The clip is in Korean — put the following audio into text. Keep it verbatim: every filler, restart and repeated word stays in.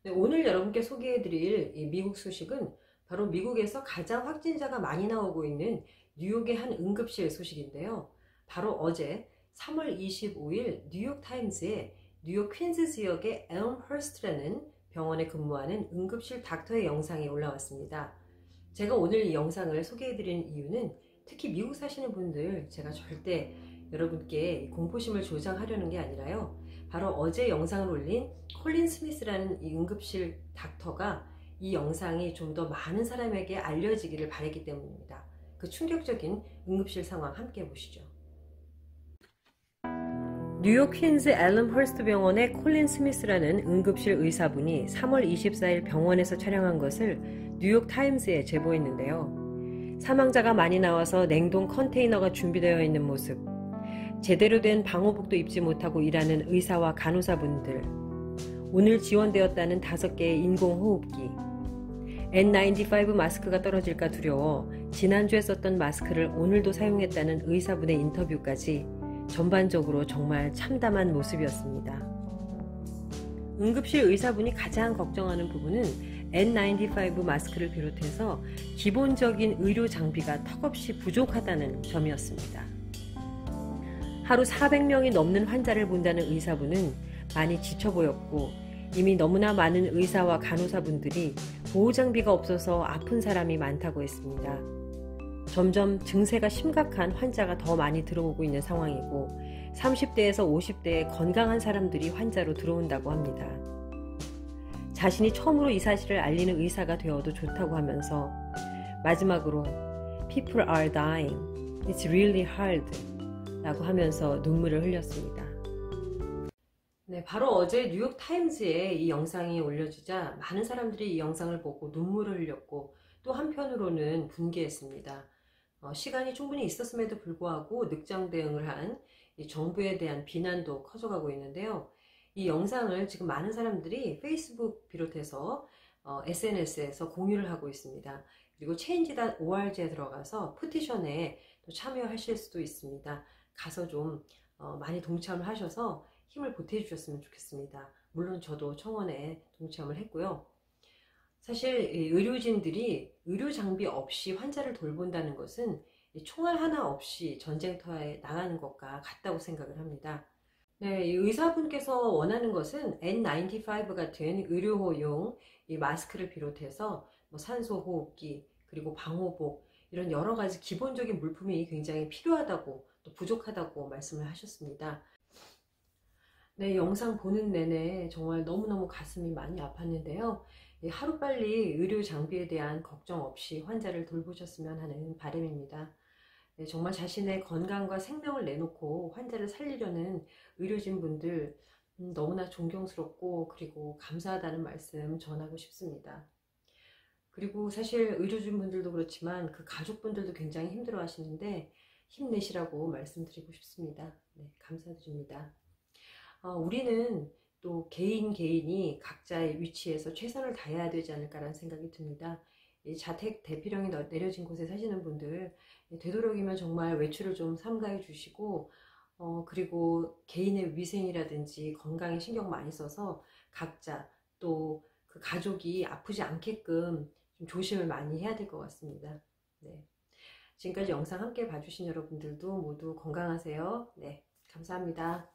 네, 오늘 여러분께 소개해드릴 이 미국 소식은 바로 미국에서 가장 확진자가 많이 나오고 있는 뉴욕의 한 응급실 소식인데요. 바로 어제 삼월 이십오일 뉴욕타임즈에 뉴욕 퀸즈 지역의 엘մ허스트라는 병원에 근무하는 응급실 닥터의 영상이 올라왔습니다. 제가 오늘 이 영상을 소개해드리는 이유는 특히 미국 사시는 분들, 제가 절대 여러분께 공포심을 조장하려는 게 아니라요. 바로 어제 영상을 올린 콜린 스미스라는 이 응급실 닥터가 이 영상이 좀 더 많은 사람에게 알려지기를 바랐기 때문입니다. 그 충격적인 응급실 상황 함께 보시죠. 뉴욕 퀸즈 엘름허스트 병원의 콜린 스미스라는 응급실 의사분이 삼월 이십사일 병원에서 촬영한 것을 뉴욕 타임즈에 제보했는데요. 사망자가 많이 나와서 냉동 컨테이너가 준비되어 있는 모습, 제대로 된 방호복도 입지 못하고 일하는 의사와 간호사분들, 오늘 지원되었다는 다섯 개의 인공호흡기, 엔 나인티파이브 마스크가 떨어질까 두려워 지난주에 썼던 마스크를 오늘도 사용했다는 의사분의 인터뷰까지 전반적으로 정말 참담한 모습이었습니다. 응급실 의사분이 가장 걱정하는 부분은 엔 나인티파이브 마스크를 비롯해서 기본적인 의료 장비가 턱없이 부족하다는 점이었습니다. 하루 사백 명이 넘는 환자를 본다는 의사분은 많이 지쳐 보였고 이미 너무나 많은 의사와 간호사분들이 보호장비가 없어서 아픈 사람이 많다고 했습니다. 점점 증세가 심각한 환자가 더 많이 들어오고 있는 상황이고 삼십대에서 오십대의 건강한 사람들이 환자로 들어온다고 합니다. 자신이 처음으로 이 사실을 알리는 의사가 되어도 좋다고 하면서 마지막으로 People are dying. It's really hard. 라고 하면서 눈물을 흘렸습니다. 네, 바로 어제 뉴욕 타임즈에 이 영상이 올려지자 많은 사람들이 이 영상을 보고 눈물을 흘렸고 또 한편으로는 분개했습니다. 어, 시간이 충분히 있었음에도 불구하고 늑장 대응을 한 이 정부에 대한 비난도 커져가고 있는데요. 이 영상을 지금 많은 사람들이 페이스북 비롯해서 어, 에스엔에스에서 공유를 하고 있습니다. 그리고 체인지 닷 오알지에 들어가서 피티션에 또 참여하실 수도 있습니다. 가서 좀 어, 많이 동참을 하셔서 힘을 보태주셨으면 좋겠습니다. 물론 저도 청원에 동참을 했고요. 사실 의료진들이 의료 장비 없이 환자를 돌본다는 것은 총알 하나 없이 전쟁터에 나가는 것과 같다고 생각을 합니다. 네, 이 의사분께서 원하는 것은 엔 나인티파이브 같은 의료용 이 마스크를 비롯해서 뭐 산소호흡기 그리고 방호복 이런 여러 가지 기본적인 물품이 굉장히 필요하다고 또 부족하다고 말씀을 하셨습니다. 네, 영상 보는 내내 정말 너무너무 가슴이 많이 아팠는데요. 하루빨리 의료 장비에 대한 걱정 없이 환자를 돌보셨으면 하는 바람입니다. 네, 정말 자신의 건강과 생명을 내놓고 환자를 살리려는 의료진 분들 음, 너무나 존경스럽고 그리고 감사하다는 말씀 전하고 싶습니다. 그리고 사실 의료진 분들도 그렇지만 그 가족분들도 굉장히 힘들어 하시는데 힘내시라고 말씀드리고 싶습니다. 네, 감사드립니다. 어, 우리는 또 개인 개인이 각자의 위치에서 최선을 다해야 되지 않을까라는 생각이 듭니다. 이 자택 대피령이 내려진 곳에 사시는 분들 되도록이면 정말 외출을 좀 삼가해 주시고 어, 그리고 개인의 위생이라든지 건강에 신경 많이 써서 각자 또 그 가족이 아프지 않게끔 좀 조심을 많이 해야 될 것 같습니다. 네. 지금까지 영상 함께 봐주신 여러분들도 모두 건강하세요. 네, 감사합니다.